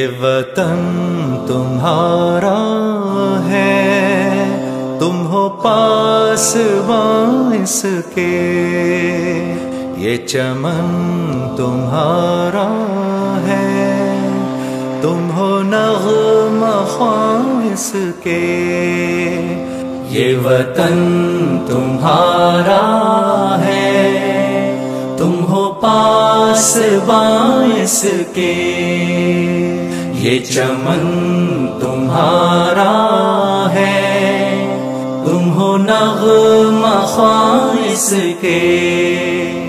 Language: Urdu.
وطن تمہارا ہے، تم ہو پاسباں اس کے، یہ چمن تمہارا ہے، تم ہو نغمہ خواں اس کے، یہ وطن تمہارا ہے، تم ہو پاسباں اس کے، یہ چمن تمہارا ہے، تم ہو نغمہ خواں اس کے۔